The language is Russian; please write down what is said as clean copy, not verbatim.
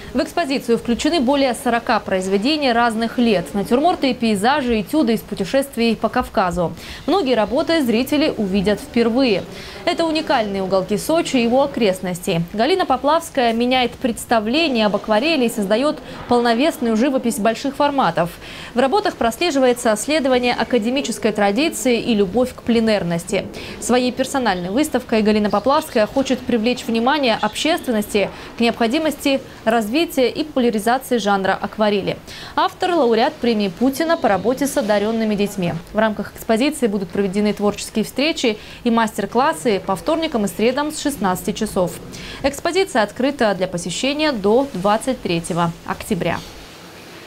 В экспозицию включены более 40 произведений разных лет. Натюрморты, пейзажи, этюды из путешествий по Кавказу. Многие работы зрители увидят впервые. Это уникальные уголки Сочи и его окрестностей. Галина Поплавская меняет представление об акварели и создает полновесную живопись больших форматов. В работах прослеживается следование академической традиции и любовь к пленэрности. Своей персональной выставкой Галина Поплавская хочет привлечь внимание общественности к необходимости развития и популяризации жанра акварели. Автор – лауреат премии Путина по работе с одаренными детьми. В рамках экспозиции будут проведены творческие встречи и мастер-классы по вторникам и средам с 16 часов. Экспозиция открыта для посещения до 23 октября.